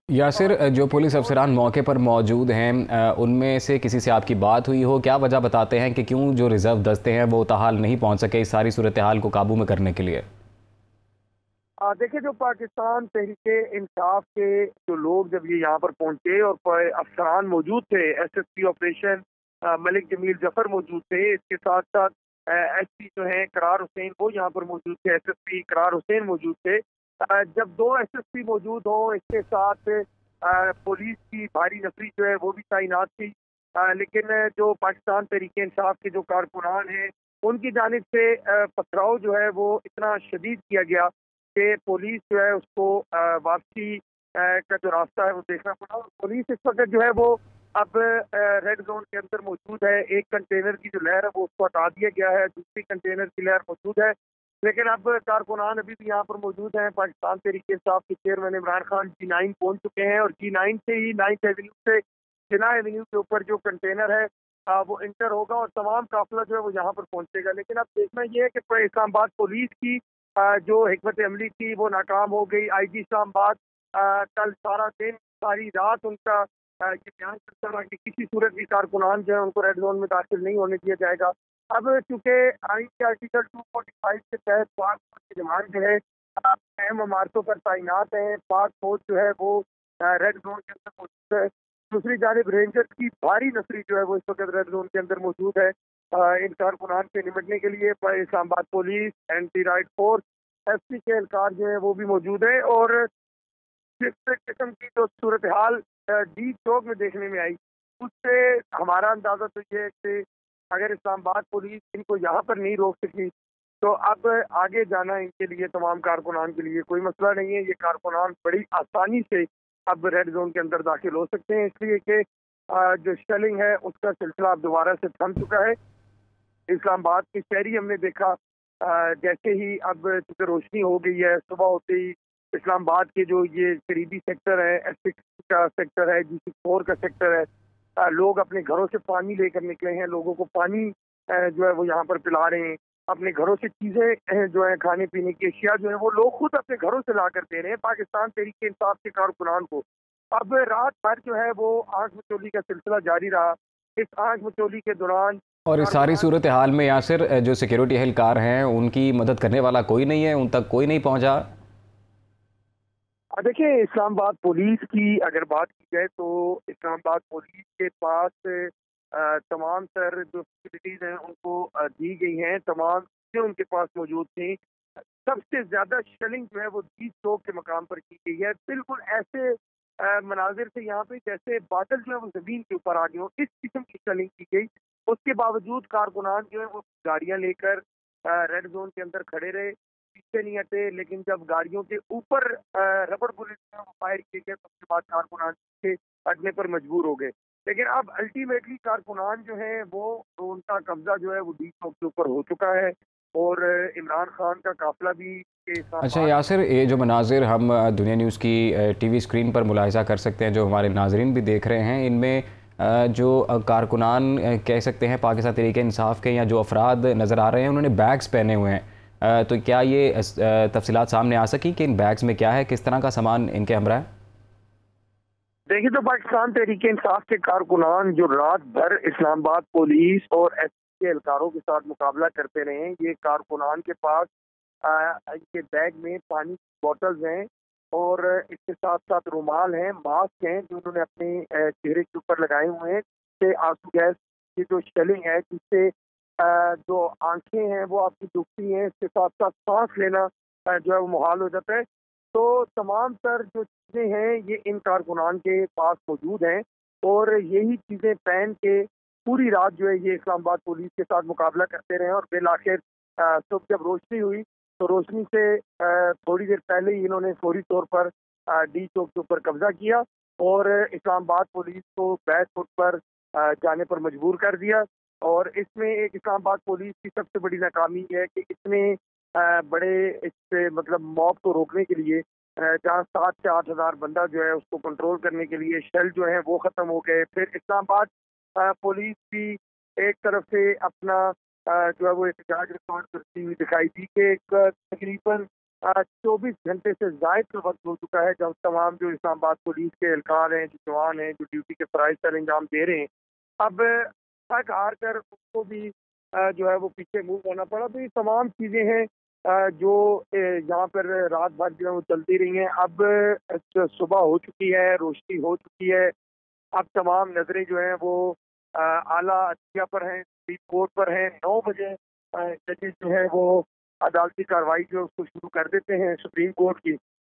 यासिर, और जो ये पुलिस बहुत अफसरान मौके पर मौजूद हैं, उनमें से किसी से आपकी बात हुई हो? क्या वजह बताते हैं कि क्यों जो रिजर्व दस्ते हैं वो ताहाल नहीं पहुंच सके इस सारी सूरत हाल को काबू में करने के लिए? देखिए, जो पाकिस्तान तहरीके इंसाफ के जो लोग जब ये यहाँ पर पहुंचे और अफसरान मौजूद थे, एसएसपी ऑपरेशन मलिक जमील जफर मौजूद थे, इसके साथ साथ एसपी जो है करार हुसैन वो यहाँ पर मौजूद थे, एसएसपी करार हुसैन मौजूद थे। जब दो एसएसपी मौजूद हों, इसके साथ पुलिस की भारी नफरी जो है वो भी तैनात थी। लेकिन जो पाकिस्तान तहरीके इंसाफ के जो कारकुनान हैं, उनकी जानिब से पथराव जो है वो इतना शदीद किया गया कि पुलिस जो है उसको वापसी का जो रास्ता है वो देखना पड़ा। और पुलिस इस वक्त जो है वो अब रेड जोन के अंदर मौजूद है। एक कंटेनर की जो लहर है वो उसको हटा दिया गया है, दूसरी कंटेनर की लहर मौजूद है। लेकिन अब कारकुनान अभी भी यहाँ पर मौजूद हैं। पाकिस्तान तहरीके इंसाफ के चेयरमैन इमरान खान G9 पहुंच चुके हैं और G9 से ही 9th एवेन्यू से जिना एवेन्यू के ऊपर जो कंटेनर है वो इंटर होगा और तमाम काफिला जो है वो यहाँ पर पहुंचेगा। लेकिन अब देखना यह है कि इस्लामाबाद पुलिस की जो हिकमत अमली थी वो नाकाम हो गई। आईजी इस्लामाबाद कल सारा दिन सारी रात उनका ये बयान करता रहा कि किसी सूरत भी कारकुनान जो है उनको रेड जोन में दाखिल नहीं होने दिया जाएगा। अब चूंकि आइन के आर्टिकल 245 के तहत पाक फौज के जवान जो है अहम इमारतों पर तैनात है, पाक फौज जो है वो रेड जोन के अंदर मौजूद है। दूसरी जानब रेंजर्स की भारी नफरी जो है वो इस वक्त रेड जोन के अंदर मौजूद है। इन कारकुनान से निपटने के लिए Islamabad police, anti riot force, SP के एहलकार जो है वो भी मौजूद है। और जिस किस्म की जो सूरत हाल डी चौक में देखने में आई, उससे हमारा अंदाजा तो ये है कि अगर इस्लामाबाद पुलिस इनको यहाँ पर नहीं रोक सकी तो अब आगे जाना इनके लिए, तमाम कारकुनान के लिए कोई मसला नहीं है। ये कारकुनान बड़ी आसानी से अब रेड जोन के अंदर दाखिल हो सकते हैं, इसलिए कि जो शेलिंग है उसका सिलसिला अब दोबारा से थम चुका है। इस्लामाबाद की शहरी हमने देखा जैसे ही अब चूंकि रोशनी हो गई है, सुबह होते ही इस्लामाबाद के जो ये करीबी सेक्टर है, S6 का सेक्टर है, G4 का सेक्टर है, लोग अपने घरों से पानी लेकर निकले हैं। लोगों को पानी जो है वो यहाँ पर पिला रहे हैं। अपने घरों से चीजें जो है खाने पीने की अशिया जो है वो लोग खुद अपने घरों से ला कर दे रहे हैं पाकिस्तान तहरीके इंसाफ के कारकुनान को। अब रात भर जो है वो आंख मिचौली का सिलसिला जारी रहा। इस आंख मिचौली के दौरान और इस सारी कारकुनान सूरत हाल में यासिर, जो सिक्योरिटी एहलकार हैं उनकी मदद करने वाला कोई नहीं है, उन तक कोई नहीं पहुंचा? देखिए, इस्लामाबाद पुलिस की अगर बात की जाए तो इस्लामाबाद पुलिस के पास तमाम तर जो फैसिलिटीज हैं उनको दी गई हैं, तमाम चीजें उनके पास मौजूद थी। सबसे ज्यादा शेलिंग जो है वो 20 चौक के मकाम पर की गई है। बिल्कुल ऐसे मनाजिर से यहाँ पे जैसे बादल जो है वो जमीन के ऊपर आ गए हो, इस किस्म की शेलिंग की गई। उसके बावजूद कारकुनान जो है वो गाड़ियां लेकर रेड जोन के अंदर खड़े रहे, पीछे नहीं हटे। लेकिन जब गाड़ियों के ऊपर रबड़ बुलेट जो है वो फायर किए गए तो उसके बाद कारकुनान के हटने पर मजबूर हो गए। लेकिन अब अल्टीमेटली कारकुनान जो है वो उनका कब्जा जो है वो डी चौक के ऊपर हो चुका है और इमरान खान का काफिला भी के अच्छा इस्लामाबाद यासिर, ये जो मनाजिर हम दुनिया न्यूज़ की टीवी स्क्रीन पर मुलाहिजा कर सकते हैं, जो हमारे नाजरीन भी देख रहे हैं, इनमें जो कारकुनान कह सकते हैं पाकिस्तान तहरीक इंसाफ के, या जो अफराद नज़र आ रहे हैं उन्होंने बैग्स पहने हुए हैं। तो क्या ये तफसीलात सामने आ सकी कि इन बैग्स में क्या है, किस तरह का सामान इनके हमरा है? देखिए, तो पाकिस्तान तहरीके इंसाफ के कारकुनान जो रात भर इस्लामाबाद पुलिस और एस के एहलकारों के साथ मुकाबला करते रहे हैं, ये कारकुनान के पास इनके बैग में पानी की बॉटल्स हैं और इसके साथ साथ रुमाल हैं, मास्क हैं जो उन्होंने अपने चेहरे के ऊपर लगाए हुए हैं, जिससे आंसू गैस की जो शेलिंग है, जिससे जो आंखें हैं वो आपकी दुखती हैं, इसके साथ साथ सांस लेना जो है वो मुहाल हो जाता है। तो तमाम तर जो चीजें हैं ये इन कारकुनान के पास मौजूद हैं और यही चीजें पहन के पूरी रात जो है ये इस्लामाबाद पुलिस के साथ मुकाबला करते रहे और बिल आखिर सुबह जब रोशनी हुई तो रोशनी से थोड़ी देर पहले ही इन्होंने फौरी तौर पर डी चौक के ऊपर कब्जा किया और इस्लामाबाद पुलिस को बैक फुट पर जाने पर मजबूर कर दिया। और इसमें एक इस्लामाबाद पुलिस की सबसे बड़ी नाकामी है कि इतने बड़े इस पे मतलब मॉब को रोकने के लिए जहाँ 7 से 8 हज़ार बंदा जो है उसको कंट्रोल करने के लिए शेल जो है वो खत्म हो गए। फिर इस्लामाबाद पुलिस भी एक तरफ से अपना जो है वो एहतजाज रिकॉर्ड करती हुई दिखाई दी कि एक तकरीबन 24 घंटे से जायद का वक्त हो चुका है जब तमाम जो इस्लामाबाद पुलिस के एहलकार हैं, जो जवान हैं, जो ड्यूटी के फ़राइज़ सर अंजाम दे रहे हैं, अब थक हार कर उनको भी जो है वो पीछे मूव होना पड़ा। तो ये तमाम चीज़ें हैं जो यहाँ पर रात भर जो है वो चलती रही हैं। अब सुबह हो चुकी है, रोशनी हो चुकी है। अब तमाम नज़रें जो हैं वो आला अदलिया पर हैं, सुप्रीम कोर्ट पर हैं। 9 बजे जजेस जो है वो अदालती कार्रवाई जो है उसको शुरू कर देते हैं सुप्रीम कोर्ट की।